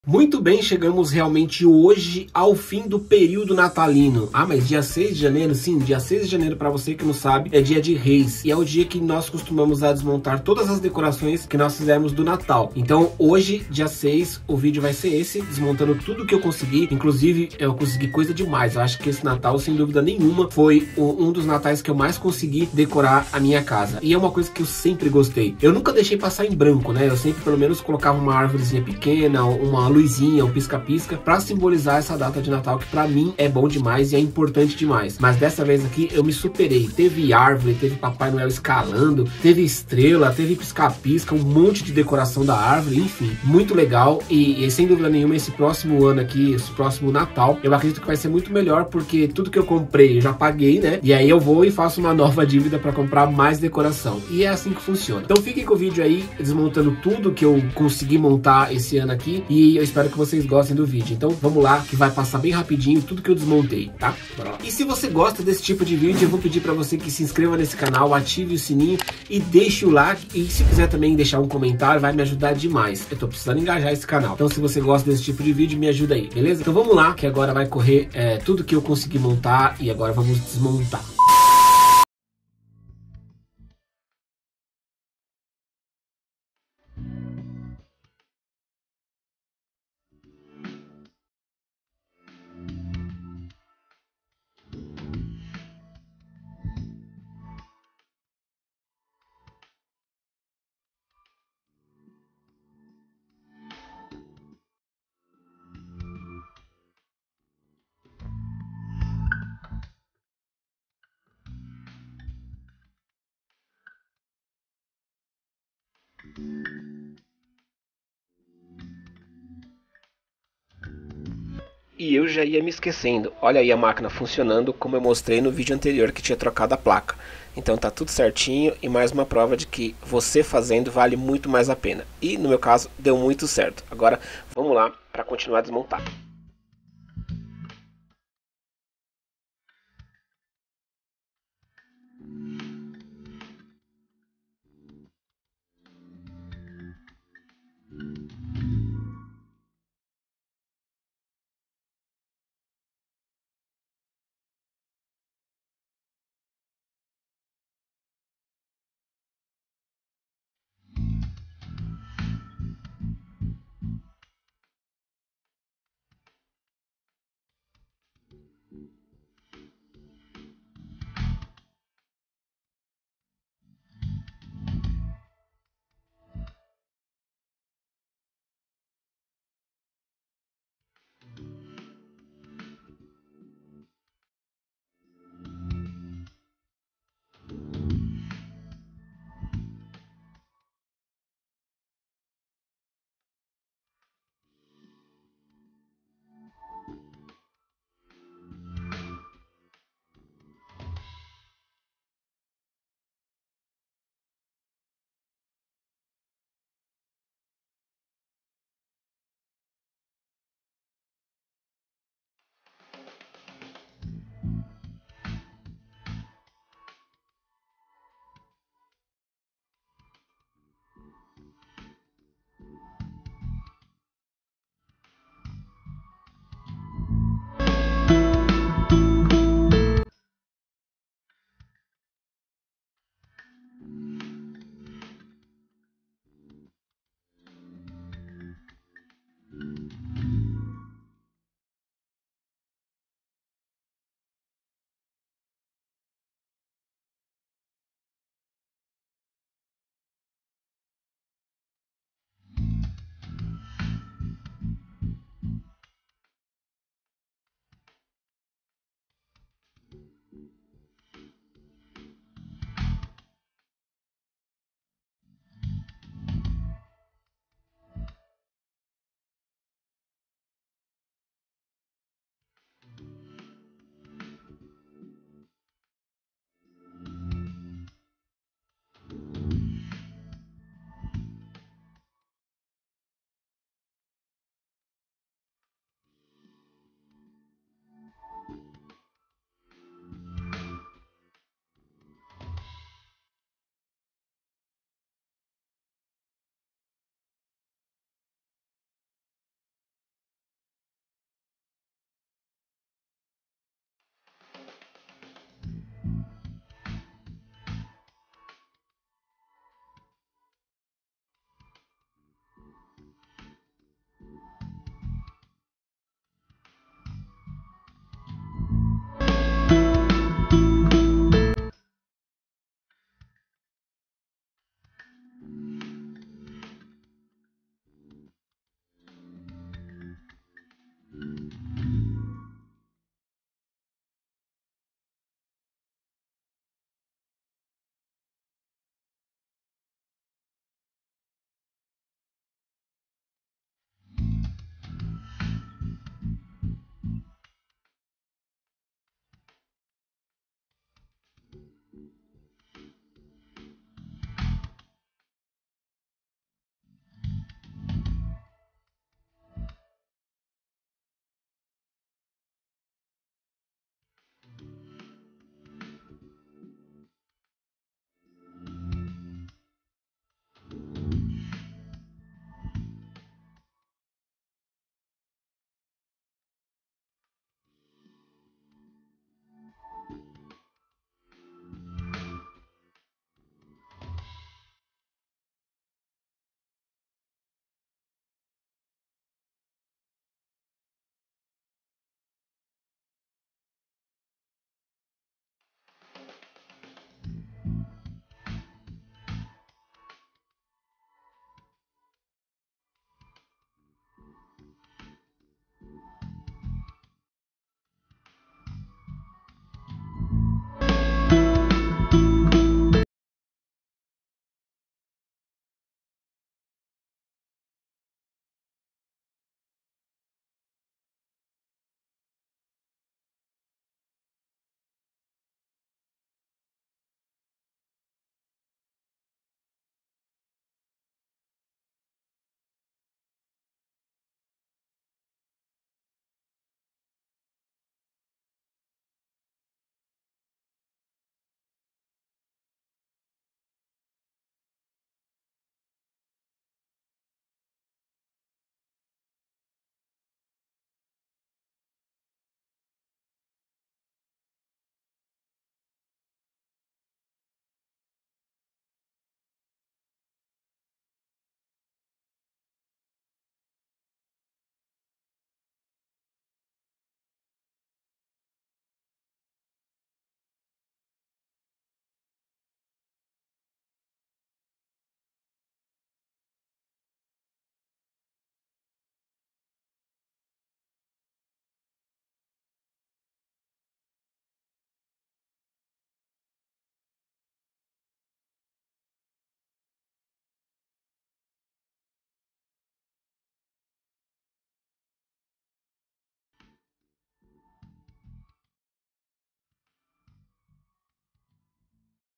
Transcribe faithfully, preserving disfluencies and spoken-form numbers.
Muito bem, chegamos realmente hoje ao fim do período natalino. Ah, mas dia seis de janeiro, sim, dia seis de janeiro, para você que não sabe, é dia de Reis. E é o dia que nós costumamos a desmontar todas as decorações que nós fizemos do Natal. Então hoje, dia seis, o vídeo vai ser esse, desmontando tudo que eu consegui. Inclusive, eu consegui coisa demais. Eu acho que esse Natal, sem dúvida nenhuma, foi um dos natais que eu mais consegui decorar a minha casa. E é uma coisa que eu sempre gostei. Eu nunca deixei passar em branco, né? Eu sempre, pelo menos, colocava uma árvorezinha pequena, uma luzinha, um pisca-pisca, para simbolizar essa data de Natal, que para mim é bom demais e é importante demais. Mas dessa vez aqui eu me superei. Teve árvore, teve Papai Noel escalando, teve estrela, teve pisca-pisca, um monte de decoração da árvore, enfim, muito legal. E, e sem dúvida nenhuma, esse próximo ano aqui, esse próximo Natal, eu acredito que vai ser muito melhor, porque tudo que eu comprei eu já paguei, né? E aí eu vou e faço uma nova dívida para comprar mais decoração. E é assim que funciona. Então fiquem com o vídeo aí, desmontando tudo que eu consegui montar esse ano aqui, e eu espero que vocês gostem do vídeo. Então vamos lá, que vai passar bem rapidinho tudo que eu desmontei, tá? Bora lá. E se você gosta desse tipo de vídeo, eu vou pedir para você que se inscreva nesse canal, ative o sininho e deixe o like. E se quiser também deixar um comentário, vai me ajudar demais. Eu tô precisando engajar esse canal. Então se você gosta desse tipo de vídeo, me ajuda aí, beleza? Então vamos lá, que agora vai correr é, tudo que eu consegui montar e agora vamos desmontar. E eu já ia me esquecendo. Olha aí a máquina funcionando, como eu mostrei no vídeo anterior que tinha trocado a placa. Então tá tudo certinho e mais uma prova de que você fazendo vale muito mais a pena. E no meu caso deu muito certo. Agora vamos lá para continuar a desmontar.